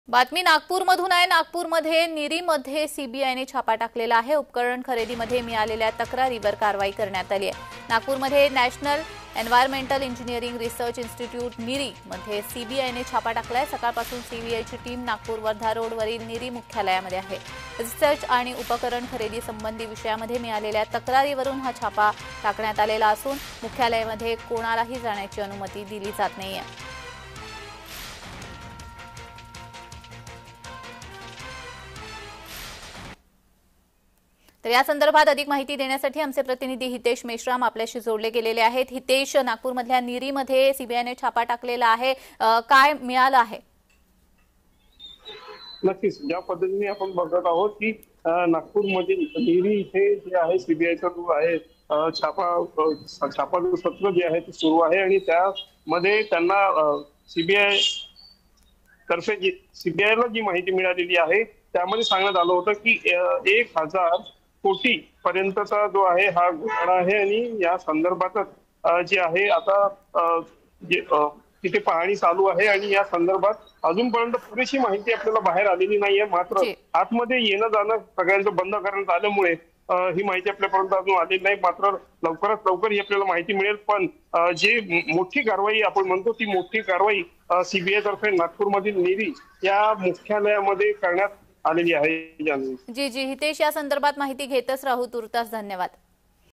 बातमी नागपूरमधून आहे। नागपूरमध्ये निरीमध्ये सीबीआयने छापा टाकलेला आहे। उपकरण खरेदीमध्ये मिळालेल्या तक्रारीवर कारवाई करण्यात आली आहे। नागपूरमध्ये national environmental engineering research institute NEERI मध्ये सीबीआयने छापा टाकलाय। सकाळपासून सीबीआयची टीम नागपूर वर्धा रोडवरील निरी मुख्यालयामध्ये आहे। रिसर्च आणि उपकरण खरेदी संबंधी विषयामध्ये मिळालेल्या तक्रारीवरून हा छापा टाकण्यात आलेला असून मुख्यालयामध्ये कोणालाही जाण्याची अनुमती दिली जात नाहीये। तर या संदर्भात अधिक माहिती देण्यासाठी आमचे प्रतिनिधी हितेश मेश्राम आपल्याशी जोडले गेलेले आहेत। हितेश, नागपूरमधल्या निरीमध्ये सीबीआयने छापा टाकलेला आहे, काय मिळालं आहे? नक्कीच ज्या पद्धतीने आपण बघत आहोत की नागपूरमध्ये निरी इथे जे आहे सीबीआयचा जो आहे छापा सत्र जे आहे ते सुरू आहे आणि त्यामध्ये त्यांना सीबीआय तर्फे सीबीआयला जी माहिती मिळालेली आहे त्यामध्ये सांगण्यात आलं होतं की 1000 कोटी पर्यंतचा जो आहे हा घोटाळा आहे आणि या संदर्भातच जे आहे आता तिथे पाहणी चालू आहे आणि या संदर्भात अजूनपर्यंत पुरेशी माहिती आपल्याला बाहेर आलेली नाहीये। मात्र आतमध्ये येणं जाणं सगळ्यांचं बंद करण्यात आल्यामुळे ही माहिती आपल्यापर्यंत अजून आलेली नाही। मात्र लवकरात लवकर ही आपल्याला माहिती मिळेल। पण जे मोठी कारवाई आपण म्हणतो ती मोठी कारवाई सीबीआय तर्फे नागपूरमधील निरी या मुख्यालयामध्ये करण्यात आलेली आहे। जी हितेश, या संदर्भात माहिती घेतच राहू। तुर्तास धन्यवाद।